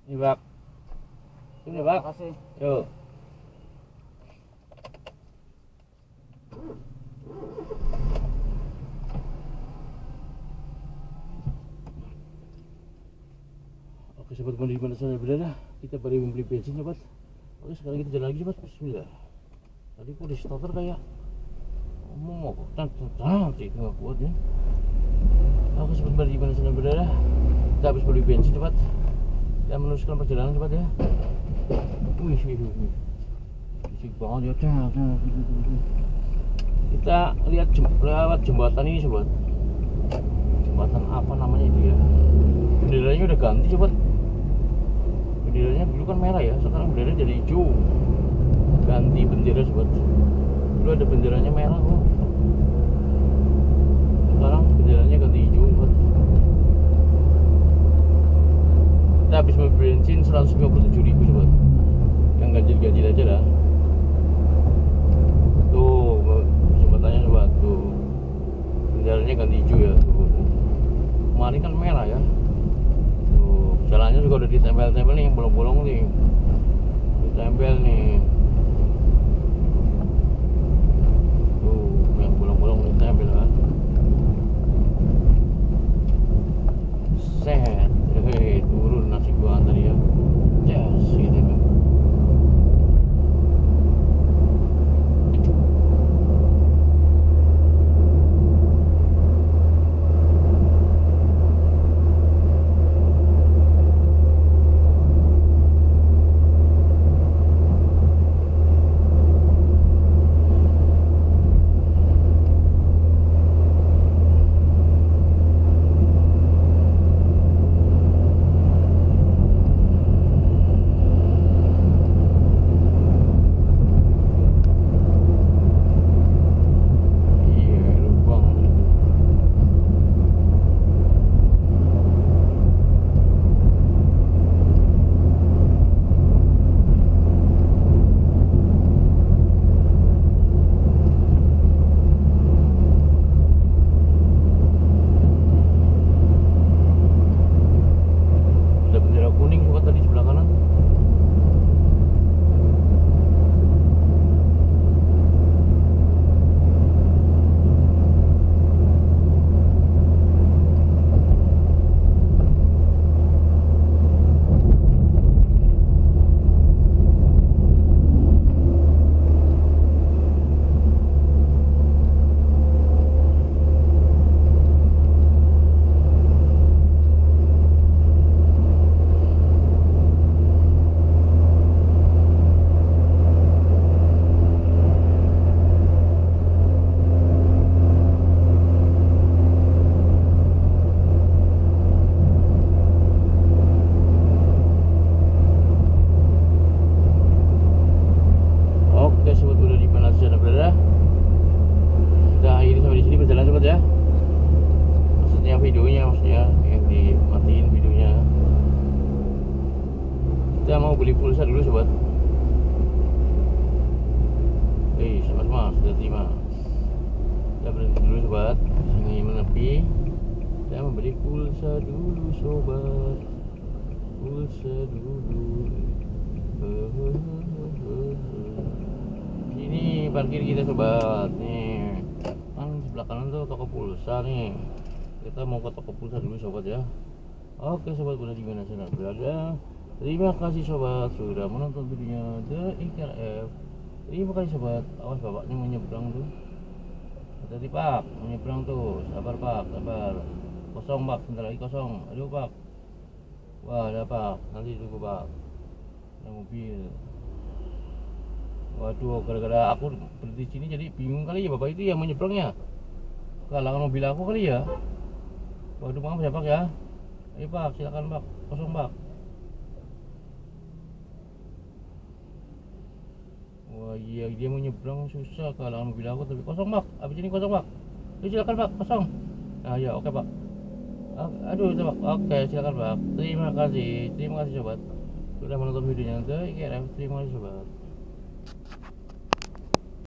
Ini Bak. Sini Bak. Makasih. Yuk. Oke sobat, di mana saja berada, kita baru membeli bensin sobat. Oke sekarang kita jalan lagi sobat. Bismillah. Tadi aku di starter kayak ngomong kok itu nggak kuat ya. Oke sobat, di mana saja berada, kita habis beli bensin sobat. Kita meneruskan perjalanan sobat ya. Wih, bisik banget ya. Kita lihat lewat jembatan ini sobat. Jembatan apa namanya itu ya? Benderanya udah ganti sobat. Benderanya dulu kan merah ya, sekarang benderanya jadi hijau. Ganti bendera sobat. Dulu ada benderanya merah kok. Sekarang benderanya ganti hijau sobat. Kita habis beli bensin 157.000 sobat. Yang ganjil-ganjil aja dah. Tuh jembatannya sobat, tuh benderanya ganti hijau ya tuh. Kemarin kan merah ya. Tuh jalannya juga udah ditempel-tempel nih, yang bolong-bolong nih ditempel nih. Tuh yang bolong-bolong ditempel kan. Set, turun nasi gua tadi ya. Yes, gitu tuh. Kita mau beli pulsa dulu sobat. Mas, hati mas. Kita berhenti dulu sobat. Sini menepi. Kita mau beli pulsa dulu sobat. Pulsa dulu. Ini parkir kita sobat. Nih, kan sebelah kanan tuh toko pulsa nih. Kita mau ke toko pulsa dulu sobat ya. Oke sobat, berada di mana sana berada. Terima kasih sobat sudah menonton videonya The IKRF. Terima kasih sobat. Awas bapaknya mau nyebrang tuh. Hati-hati pak, mau nyebrang tuh. Sabar pak, sabar. Kosong pak, bentar lagi kosong. Aduh pak. Wah ada pak, nanti tunggu pak. Ada mobil. Waduh, gara-gara aku berhenti sini jadi bingung kali ya bapak itu yang menyeberangnya. Kalangan mobil aku kali ya. Waduh maaf ya pak ya. Ayo pak, silakan pak, kosong pak. Wah iya, dia mau nyebrang susah kalau mobil aku, tapi kosong pak. Habis ini kosong pak. Ayo silakan pak, kosong. Nah ya oke pak. Aduh itu pak. Oke silakan pak. Terima kasih sobat sudah menonton videonya. Terima kasih sobat.